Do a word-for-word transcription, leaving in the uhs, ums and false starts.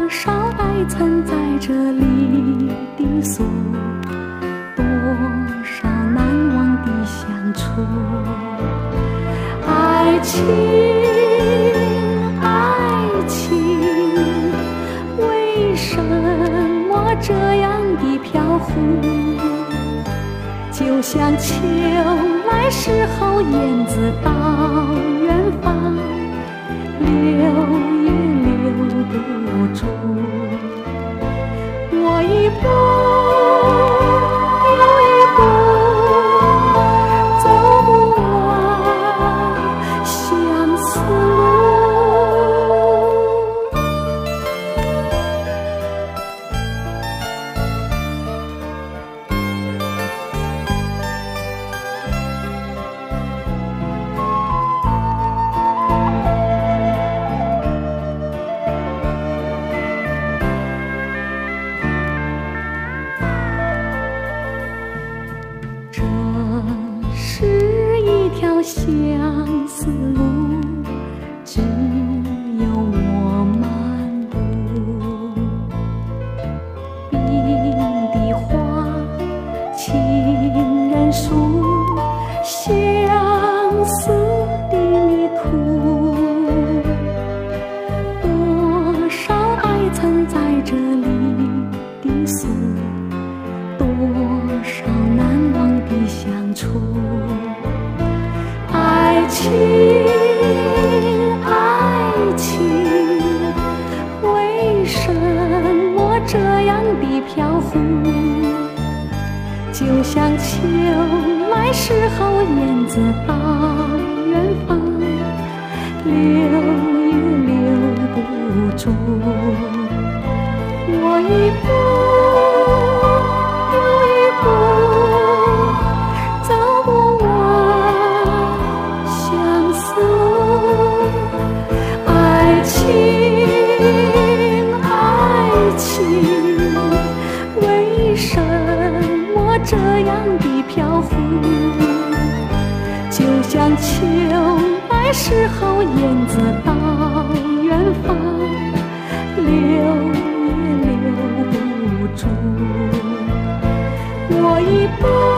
少爱曾在这里低诉，多少难忘的相处。爱情，爱情，为什么这样的飘忽？就像秋来时候，燕子到远方，留也留不住。我一步又一步，走不完相思路。这是一条相思路，只有我漫步。冰的花，情人树，相思的泥土。多少爱曾在这里低诉，多少难忘的相处。爱情，爱情，为什么这样的飘忽？就像秋来时候，燕子到远方，留也留不住。我一步这样的飘忽，就像秋来时候，燕子到远方，留也留不住。我一步